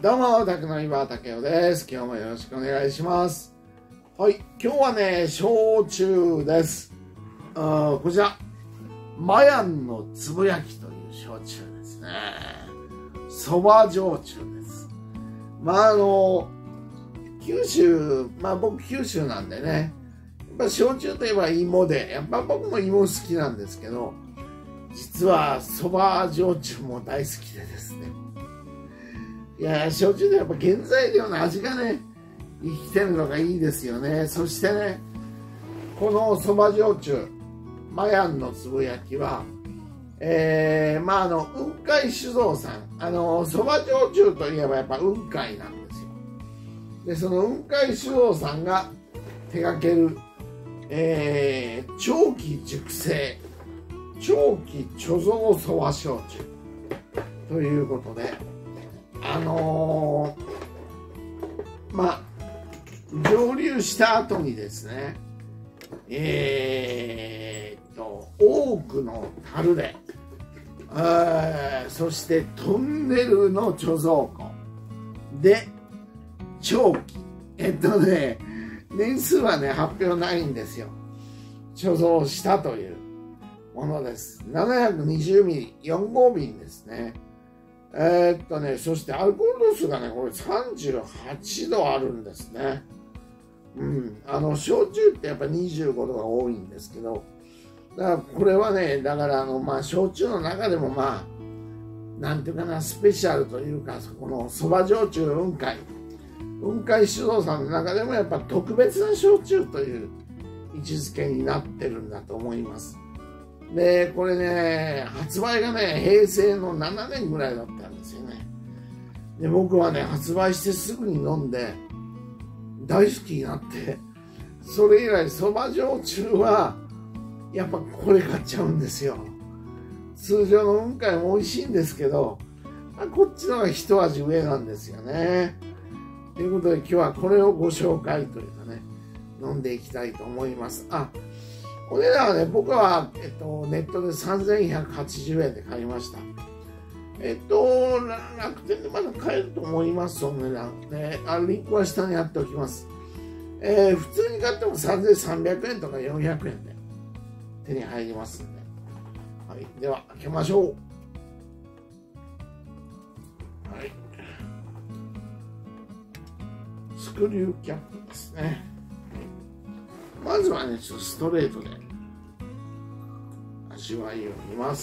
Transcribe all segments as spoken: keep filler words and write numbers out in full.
どうも、宅の今竹雄です。今日もよろしくお願いします。はい、今日はね、焼酎です。あこちら、マヤンのつぶやきという焼酎ですね。そば焼酎です。まあ、あの、九州、まあ僕九州なんでね、やっぱ焼酎といえば芋で、やっぱ僕も芋好きなんですけど、実はそば焼酎も大好きでですね。いや、焼酎でやっぱ原材料の味がね、生きてるのがいいですよね。そしてね、このそば焼酎、マヤンのつぶやきは、えー、まああの、雲海酒造さん、あの、そば焼酎といえばやっぱ雲海なんですよ。で、その雲海酒造さんが手掛ける、えー、長期熟成、長期貯蔵そば焼酎ということで、あのー、まあ蒸留した後にですね、えー、っと多くの樽で、そしてトンネルの貯蔵庫で長期、えっとね年数はね発表ないんですよ。貯蔵したというものです。ななひゃくにじゅうミリよん号瓶ですね。えー、っとね、そしてアルコール度数がね、これさんじゅうはちどあるんですね。うん。あの、焼酎ってやっぱにじゅうごどが多いんですけど、だからこれはね、だからあの、まあ、焼酎の中でもまあ、なんていうかな、スペシャルというか、このそば焼酎雲海、雲海酒造さんの中でもやっぱ特別な焼酎という位置づけになってるんだと思います。で、これね、発売がね、平成のななねんぐらいだったんですよね。で、僕はね、発売してすぐに飲んで、大好きになって、それ以来、そば焼酎は、やっぱこれ買っちゃうんですよ。通常の雲海も美味しいんですけど、こっちのが一味上なんですよね。ということで、今日はこれをご紹介というかね、飲んでいきたいと思います。あお値段はね、僕は、えっと、ネットでさんぜんひゃくはちじゅうえんで買いました。えっと、楽天でまだ買えると思います、その値段。ね、あリンクは下に貼っておきます。えー、普通に買ってもさんぜんさんびゃくえんとかよんひゃくえんで手に入りますんで。はい、では、開けましょう。はい。スクリューキャップですね。まずはね、ちょっとストレートで味わいを見ます。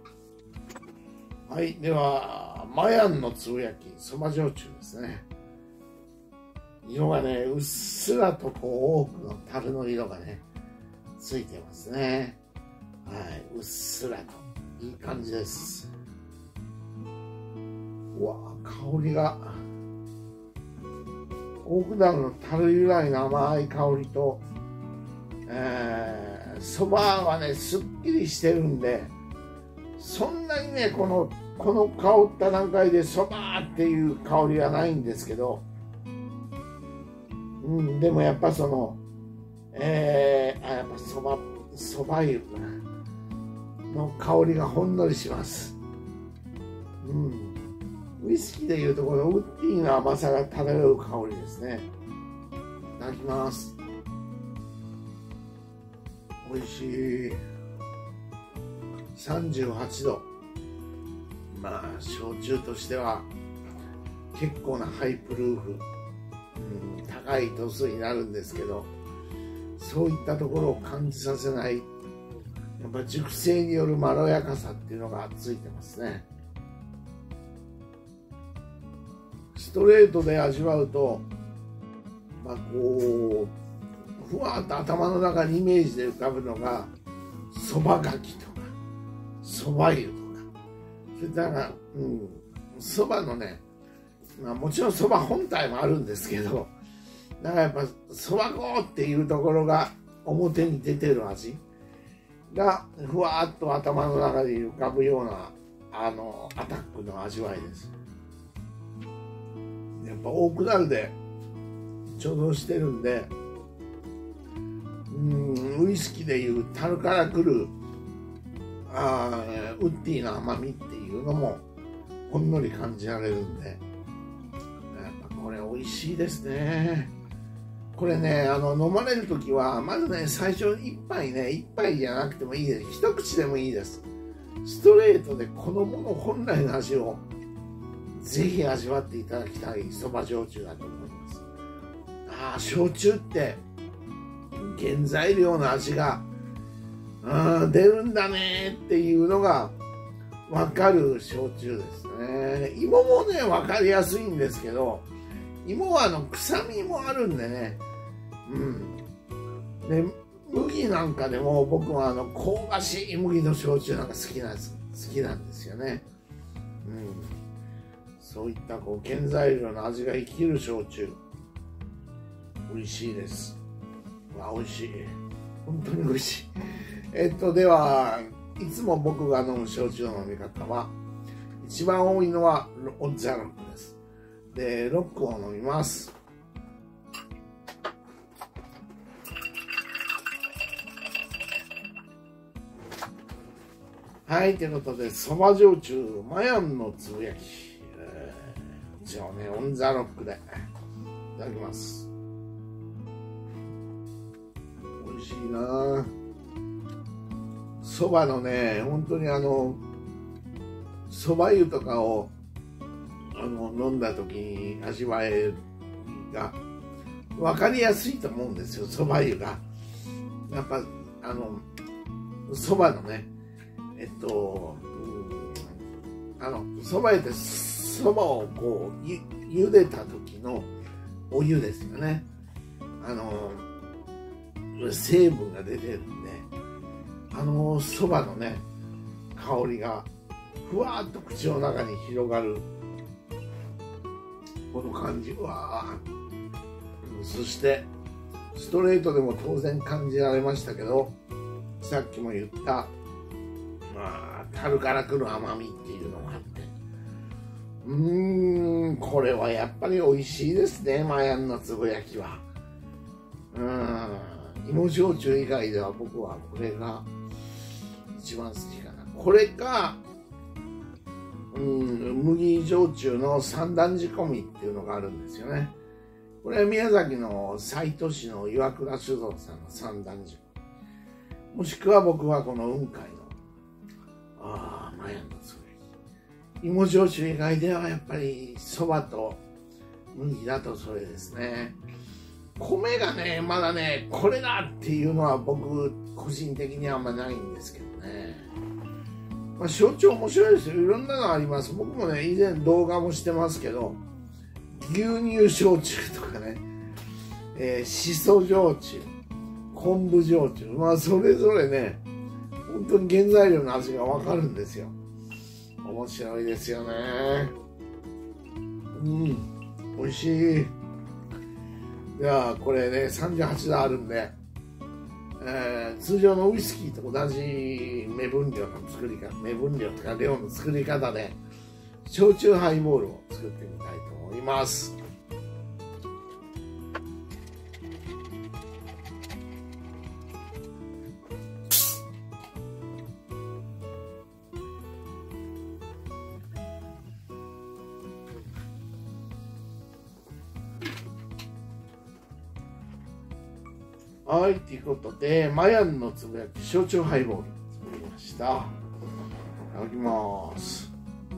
はい、では、マヤンのつぶやき、そば焼酎ですね。色がね、うっすらとこう多くの樽の色がね、ついてますね。はい、うっすらと。いい感じです。うわ、香りが。大管の樽由来の甘い香りと、えー、そばはねすっきりしてるんで、そんなにねこのこの香った段階でそばっていう香りはないんですけど、うん、でもやっぱそのえー、あやっぱそばそば湯の香りがほんのりします。うん。ウイスキーでいうとこのウッディの甘さが漂う香りですね。いただきます。美味しい。さんじゅうはちど。まあ焼酎としては結構なハイプルーフ、うん、高い度数になるんですけど、そういったところを感じさせない、やっぱ熟成によるまろやかさっていうのがついてますね。ストレートで味わうと、まあ、こうふわっと頭の中にイメージで浮かぶのがそばがきとかそば湯とか、それからそば、うん、のね、まあ、もちろんそば本体もあるんですけど、だからやっぱそば粉っていうところが表に出てる味がふわっと頭の中で浮かぶようなあのアタックの味わいです。やっぱ大管で貯蔵してるんで、うんウイスキーでいう樽からくるあウッディの甘みっていうのもほんのり感じられるんで、 美味しいですね。これね、あの飲まれる時はまずね、最初一杯ね、一杯じゃなくてもいいです。一口でもいいです。ストレートでこのもの本来の味をぜひ味わっていただきたいそば焼酎だと思います。ああ、焼酎って原材料の味がうん出るんだねっていうのが分かる焼酎ですね。芋もね分かりやすいんですけど、芋はあの臭みもあるんでね、うんで麦なんかでも僕はあの香ばしい麦の焼酎なんか好きなんです好きなんですよね。うん、そういったこう原材料の味が生きる焼酎、美味しいです。わ、美味しい、本当に美味しい。えっとではいつも僕が飲む焼酎の飲み方は、一番多いのはオンザロックです。でロックを飲みます。はい、ということでそば焼酎マヤンのつぶやき、えー、一応ねオンザロックでいただきます。美味しいな。そばのね、本当にあのそば湯とかをあの飲んだ時に味わえが分かりやすいと思うんですよ。そば湯がやっぱあのそばのね、えっと、うん、あのそば湯ってそばをこうゆ茹でた時のお湯ですよね。あの成分が出てるんで、あのそばのね香りがふわっと口の中に広がるこの感じは、そしてストレートでも当然感じられましたけど、さっきも言ったまあ樽からくる甘みっていうのがあって、うーんこれはやっぱり美味しいですね、マヤンのつぶやきは。うん芋焼酎以外では僕はこれが一番好きかな。これか、うん、麦焼酎の三段仕込みっていうのがあるんですよね。これは宮崎の西都市の岩倉酒造さんの三段仕込み、もしくは僕はこの雲海のああマヤンのつぶやき。芋焼酎以外ではやっぱりそばと麦だとそれですね。米がねまだねこれだっていうのは僕個人的にはあんまないんですけどね。まあ焼酎面白いですよ。いろんなのあります。僕もね以前動画もしてますけど、牛乳焼酎とかね、えー、しそ焼酎、昆布焼酎、まあそれぞれね本当に原材料の味が分かるんですよ。面白いですよね。うん美味しい。ではこれねさんじゅうはちどあるんで、えー、通常のウイスキーと同じ目分量の作り方、目分量とか量の作り方で焼酎ハイボールを作ってみたいと思います。はい、ということで、マヤンのつぶやき焼酎ハイボール作りました。いただきます。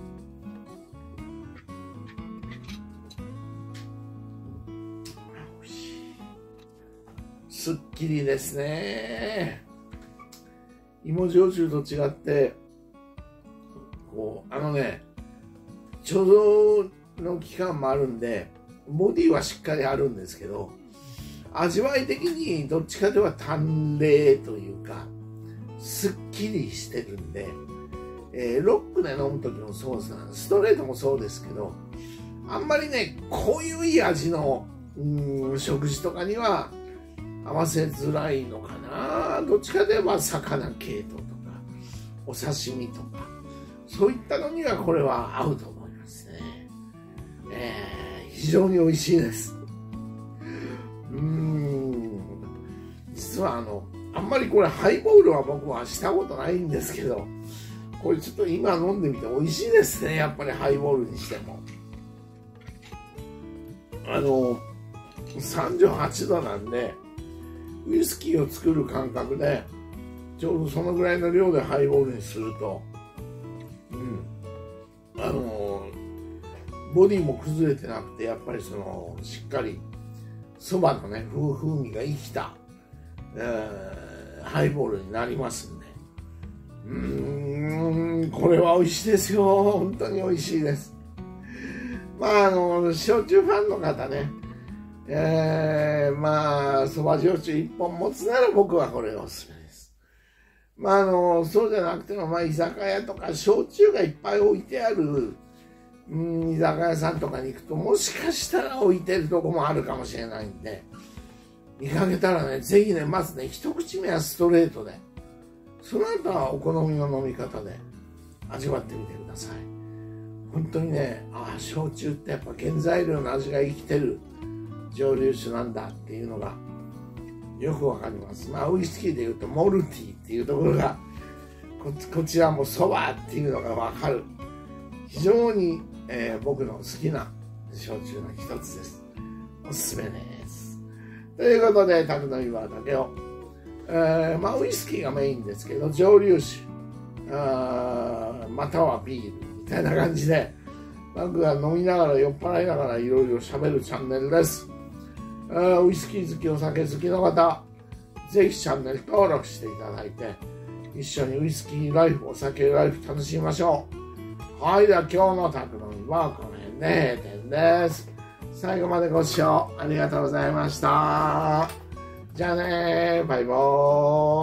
おいしい。すっきりですね。芋焼酎と違って、こう、あのね、貯蔵の期間もあるんで、ボディはしっかりあるんですけど、味わい的にどっちかというと淡麗というかすっきりしてるんで、えー、ロックで飲む時もそうですな、ストレートもそうですけど、あんまりね濃ゆい味のうん食事とかには合わせづらいのかな。どっちかといえば魚系統とかお刺身とかそういったのにはこれは合うと思いますね。えー、非常に美味しいです。うーん実はあのあんまりこれハイボールは僕はしたことないんですけど、これちょっと今飲んでみて美味しいですね。やっぱりハイボールにしてもあのさんじゅうはちどなんで、ウイスキーを作る感覚でちょうどそのぐらいの量でハイボールにすると、うん、あのボディも崩れてなくて、やっぱりそのしっかりそばのね風風味が生きた、えー、ハイボールになりますんで、うーんこれは美味しいですよ。本当に美味しいです。まああの焼酎ファンの方ね、えー、まあそば焼酎いっぽん持つなら僕はこれがおすすめです。まああのそうじゃなくても、まあ居酒屋とか焼酎がいっぱい置いてある、うん、居酒屋さんとかに行くと、もしかしたら置いてるとこもあるかもしれないんで、見かけたらね、ぜひね、まずね一口目はストレートで、その後はお好みの飲み方で味わってみてください。本当にね、ああ焼酎ってやっぱ原材料の味が生きてる蒸留酒なんだっていうのがよくわかります。まあウイスキーでいうとモルティーっていうところが こ, こちらもそばっていうのがわかる、非常に、えー、僕の好きな焼酎の一つです。おすすめです。ということで宅飲みバーだけを、えー、まあウイスキーがメインですけど、蒸留酒あまたはビールみたいな感じで、僕が飲みながら酔っ払いながらいろいろ喋るチャンネルです。ウイスキー好き、お酒好きの方、ぜひチャンネル登録していただいて、一緒にウイスキーライフ、お酒ライフ楽しみましょう。はい、では今日の宅飲みはこの辺で閉店です。最後までご視聴ありがとうございました。じゃあねー、バイバーイ。